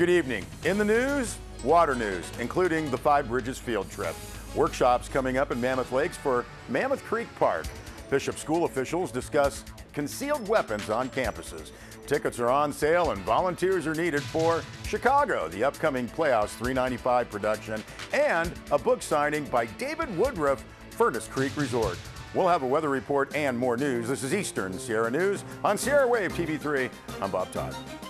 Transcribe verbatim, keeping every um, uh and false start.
Good evening. In the news, water news, including the Five Bridges field trip. Workshops coming up in Mammoth Lakes for Mammoth Creek Park. Bishop school officials discuss concealed weapons on campuses. Tickets are on sale and volunteers are needed for Chicago, the upcoming Playhouse three ninety-five production, and a book signing by David Woodruff, Furnace Creek Resort. We'll have a weather report and more news. This is Eastern Sierra News on Sierra Wave T V three. I'm Bob Todd.